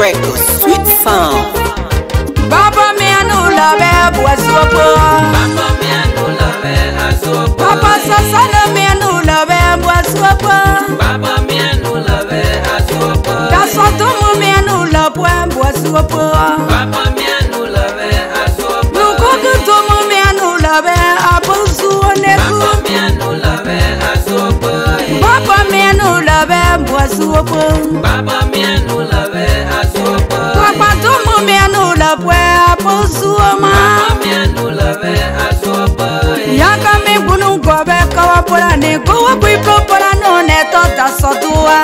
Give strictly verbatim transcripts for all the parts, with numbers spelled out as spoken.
Record, sweet sound. Papa me anu love boisuopo. Papa me anu love asopo. Papa sasana me anu love boisuopo. Papa me anu love asopo. Kasotomo me anu love boisuopo. Papa me anu love asopo. Nukutu tomo me anu love aposuoneku. Papa me anu love asopo. Papa me anu love boisuopo. Papa me anu love asopo. Papa tomo me anu love aposuoma. Papa me anu love asopo. Yaka me bunu gobe kawa pora ne kowa kui propora no ne tota sotua.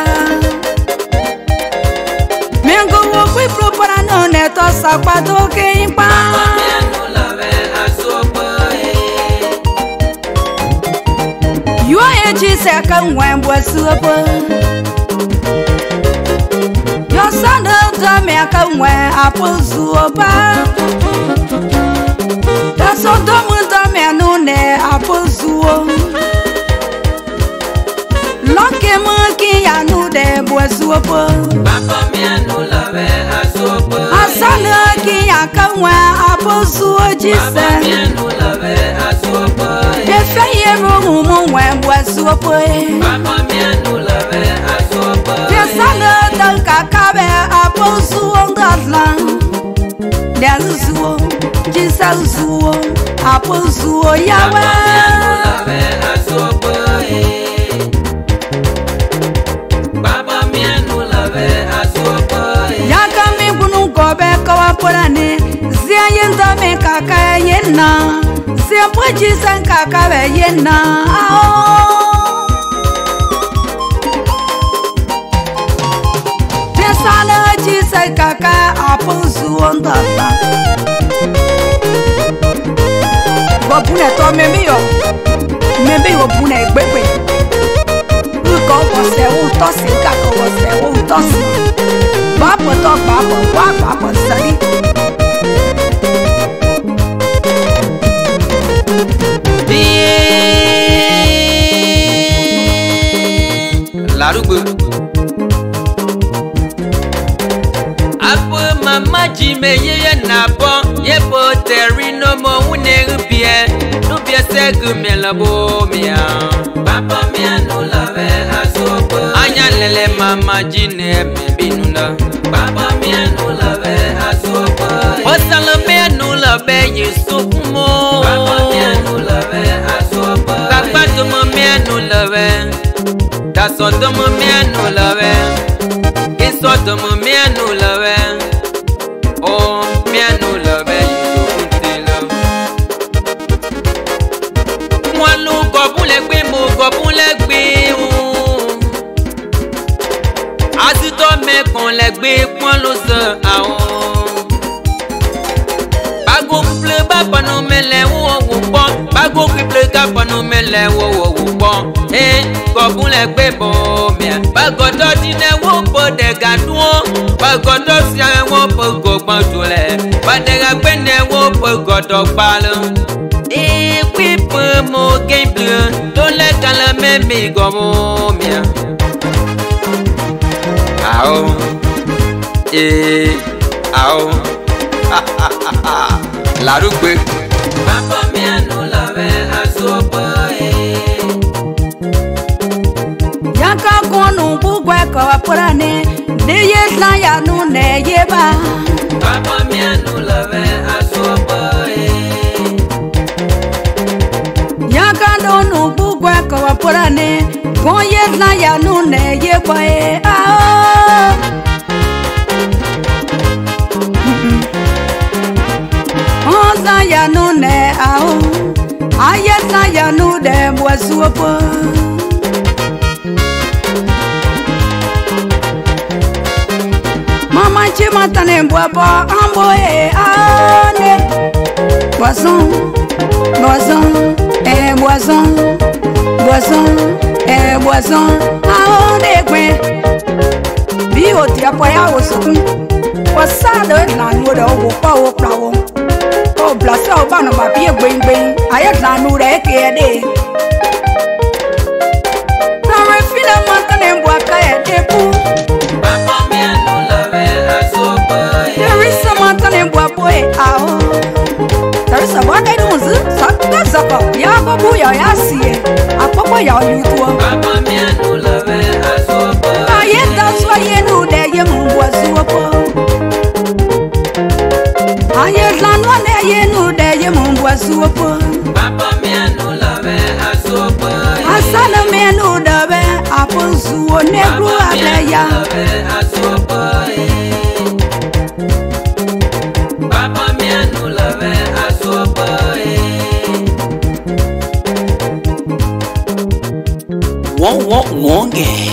Me gowa kui propora no ne to sapato ke impa. Papa me anu love asopo. You are a jisa kan wen boisuopo. Your son does me kan wen aposuopa. That's all done with the man on there, aposuo. Lucky monkey, I know there was whoopper. Papa me anu love asopo. I saw lucky, I come where aposuo, Papa me Jesus. anu love asopo. If I ever woman when was whoopper. Papa me anu love asopo. Yes, I know the cacabe, aposuo, that land. There's one, Jesus, aposuo, Yahweh. Yaka me bunu gobe kawa porane, zia yenda me kaka yena, zia poji san kaka be yena. Pesana jisa kaka aposuo ndala. Bobune to meme yo, meme yo bune gbegbe. Uko wose u tosi kaka wose u tosi. Babo to babo wa babo sali. Larugbe. Apo mama jime ye na bo ye po terino mo une rubie no bia segu me labo mia. Papa me anu love asopo. Anya lele mama jine me binuna. Papa me anu love asopo. Osalo me anu love Yusufu mo. Papa me anu love asopo. Papa to mo me anu love. Daso to mo me anu love. Iso to mo me anu love. Oh, me anu love Yusufu telo. Mo lu gobun le gbe mo gobun le gbe o. Asito me kon le gbe pon lo so awon. Bago ple baba no mele wo wo po. Bago ple kapa no mele wo wo wo po. Eh, gobun le gbe bo me. Bago do ti ne wo po de gaduo. Bago do si an wo po gogbon jule. Badega gbe ne wo po godo palo. Eh, pipo mo game bleu. Don le kala me mi gomo me. Ao. Eh, ao. Larugbe. Papa me anu love asopo. Yaka gonu bugwe kawa porane, de yesla ya nu ne yeba. Papa me anu love asopo. Yaka donu bugwe kawa porane, gon yesla ya nu ne yeba e ah. Onza ya nu ne ah. Ayesla ya nu de boisuopo. Mama chima tane bobo ambo e ane. Boisson, boisson, eh boisson, boisson, eh boisson. Aone gwe. Bi o ti apoya o sukun. Wasado na nu de o pa o prawo. O blase o ba no ba bi egben gben. Aye na nu re ke de. Na re fina mantane mbo aka e de ku. Papa me anu love asopo. e ao. Tari sabwa dai dunzu, sakka zaka, ya babu ya ya siye, apoko ya yutua. Papa mianu love asopo. Aye daswa ye nu de ye mungwa suopo. Aye lanwa ne ye nu de ye mungwa suopo. Papa mianu love asopo. Asana menu dabe aponsu o negro abeya. Asopo. Papa mianu love asopo. Wong wong wonge.